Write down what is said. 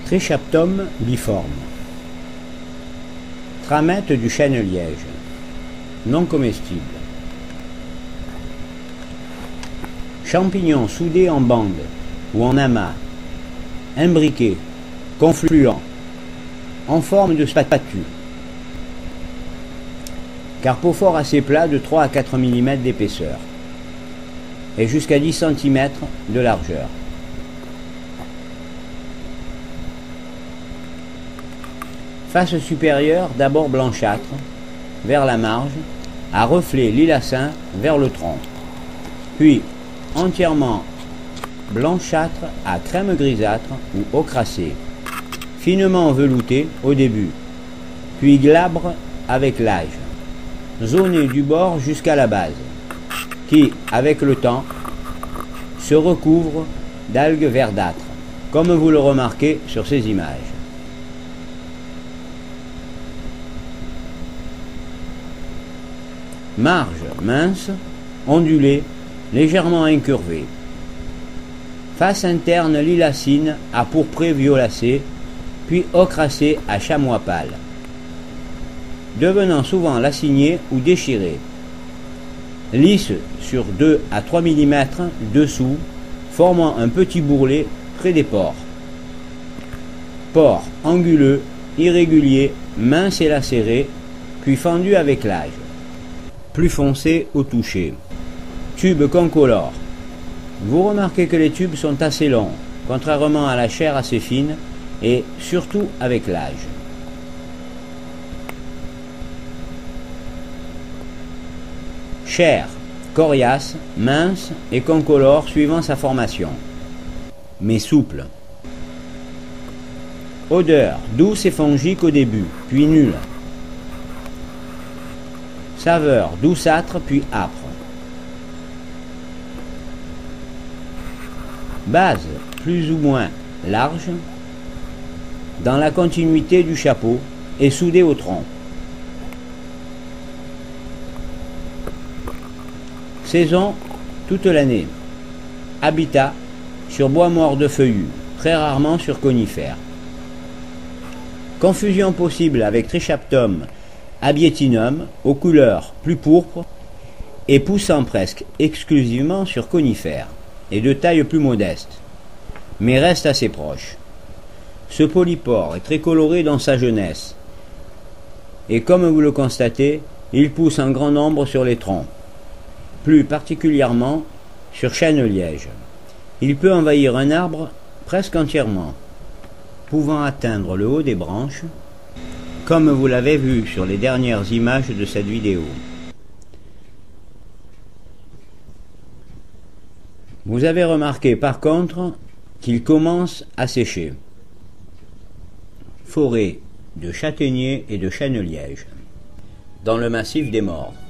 Trichaptum biforme. Tramette du chêne-liège. Non comestible. Champignons soudés en bandes ou en amas, imbriqués, confluents, en forme de spatule. Carpophore assez plat de 3 à 4 mm d'épaisseur et jusqu'à 10 cm de largeur. Face supérieure d'abord blanchâtre vers la marge, à reflets lilacin vers le tronc, puis entièrement blanchâtre à crème grisâtre ou ocracé, finement velouté au début, puis glabre avec l'âge, zoné du bord jusqu'à la base, qui, avec le temps, se recouvre d'algues verdâtres, comme vous le remarquez sur ces images. Marge mince, ondulée, légèrement incurvée. Face interne lilacine à pourpré violacé, puis ocracée à chamois pâle, devenant souvent lacignée ou déchirée. Lisse sur 2 à 3 mm dessous, formant un petit bourrelet près des pores. Pores anguleux, irréguliers, minces et lacérés, puis fendus avec l'âge. Plus foncé au toucher. Tubes concolores. Vous remarquez que les tubes sont assez longs, contrairement à la chair assez fine, et surtout avec l'âge. Chair, coriace, mince et concolore suivant sa formation, mais souple. Odeur, douce et fongique au début, puis nulle. Saveur, douceâtre puis âpre. Base, plus ou moins large, dans la continuité du chapeau et soudée au tronc. Saison, toute l'année. Habitat, sur bois mort de feuillus, très rarement sur conifères. Confusion possible avec Trichaptum abietinum, aux couleurs plus pourpres et poussant presque exclusivement sur conifères, et de taille plus modeste, mais reste assez proche. Ce polypore est très coloré dans sa jeunesse, et comme vous le constatez, il pousse en grand nombre sur les troncs, plus particulièrement sur chêne-liège. Il peut envahir un arbre presque entièrement, pouvant atteindre le haut des branches, comme vous l'avez vu sur les dernières images de cette vidéo. Vous avez remarqué par contre qu'il commence à sécher. Forêt de châtaigniers et de chêne-liège dans le massif des Maures.